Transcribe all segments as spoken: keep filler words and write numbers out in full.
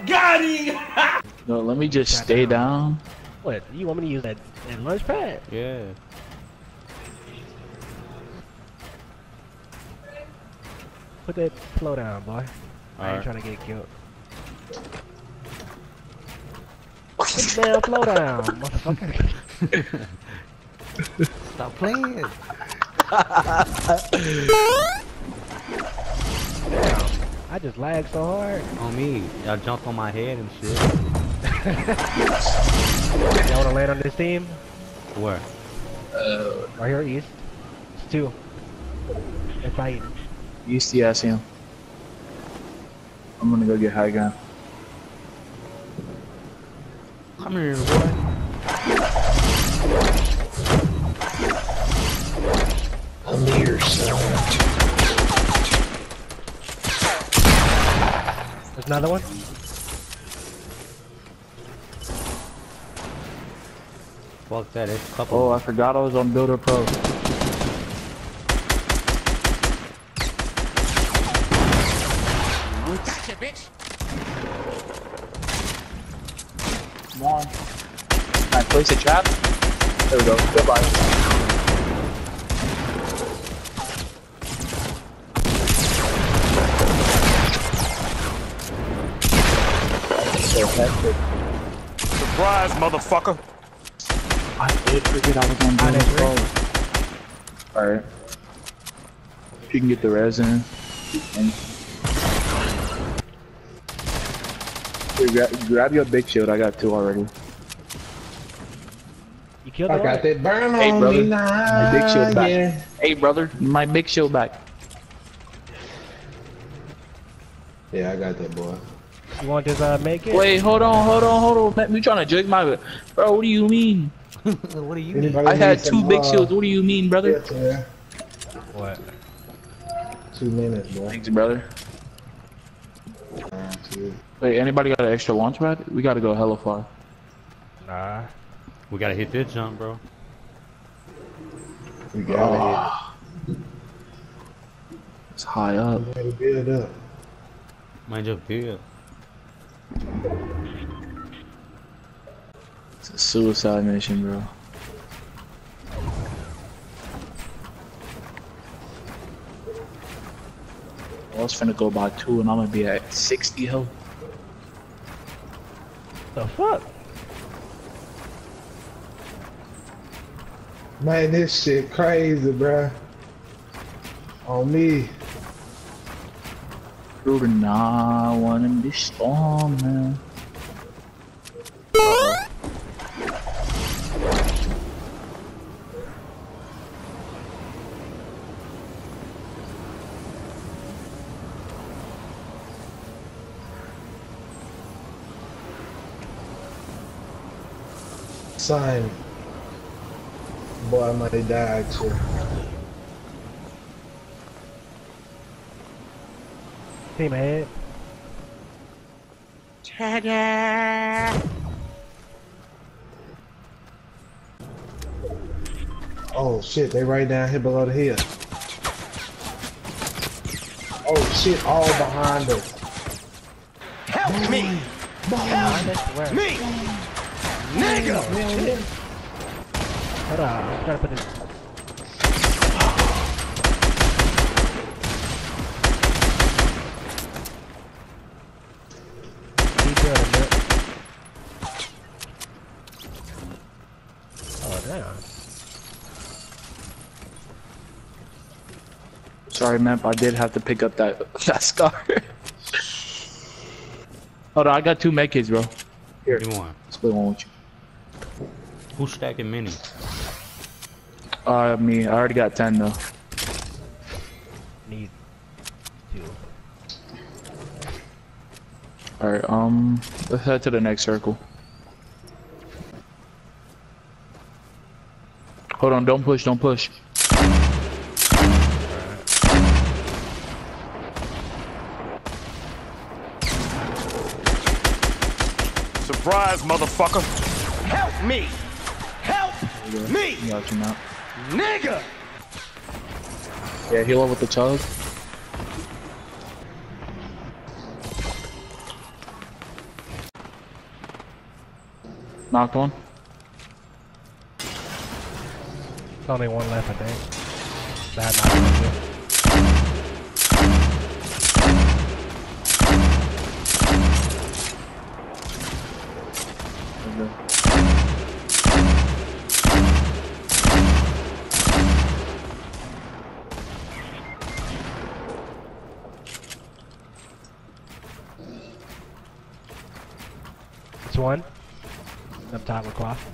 got him! No, let me just Got stay down. down. What? You want me to use that, that lunch pad? Yeah. Put that flow down, boy. I ain't Alright. trying to get killed. Put the damn flow down, motherfucker. Stop playing. Damn. I just lagged so hard. On me. Y'all jumped on my head and shit. Y'all wanna land on this team? Where? Uh, Right here, east. It's two. They're fighting. you see, I see him. I'm gonna go get high ground. Come here, boy. I'm here, son. There's another one. Fuck that. It's a couple. Oh, I forgot I was on Builder Pro. Gotcha, bitch! Come on. Can I place a trap? There we go. Goodbye. So hectic. Surprise, motherfucker! I did forget I was on Ah, Builder that's Pro. Alright. If you can get the resin. And Here, gra grab your big shield. I got two already. You killed I the got one? that burn Hey, on brother. me now. My big shield back. Yeah. Hey, brother. My big shield back. Yeah, I got that, boy. You want this uh make it? Wait, hold on, hold on, hold on. Man, you trying to judge my... Bro, what do you mean? What do you mean? Anybody I had need two some, big uh, shields. What do you mean, brother? yeah, What? Two minutes, boy. Thanks, brother. Uh, two. Wait, anybody got an extra launch pad? We gotta go hella far. Nah. We gotta hit this jump, bro. We gotta It's high up. hit it. We gotta build up. Mind your build. It's a suicide mission, bro. I was finna go by two and I'm gonna be at sixty health. The fuck? Man, this shit crazy, bruh. On me. Through the night, one in this storm, man. Uh-oh. Sign. Boy, I might have died too. Team ahead. Oh shit, they right down here below the hill. Oh shit, all behind us. Help me! Help Me! Nigga! Hold on, I'm trying to put this. Detail the nut. Oh damn. Sorry, Map, I did have to pick up that that scar. Hold on, I got two med kits, bro. Here, You want? split one with you. Who's stacking mini? Uh, me, I already got ten though. Need two. Alright, um, let's head to the next circle. Hold on, don't push, don't push. Surprise, motherfucker! Help me! Help me! Got you now. Nigga! Yeah, heal up with the chug. Knocked one. There's only one left, I think. That knocked one too. It's one. Up top with cloth.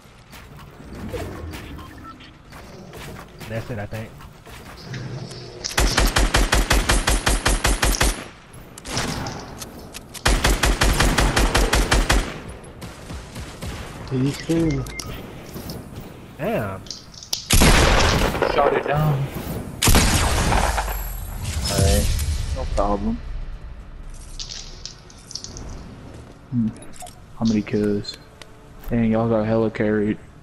That's it, I think. He's cool. Damn. Shot it down. Alright. No problem. Hmm. How many kills? Dang, y'all got hella carried.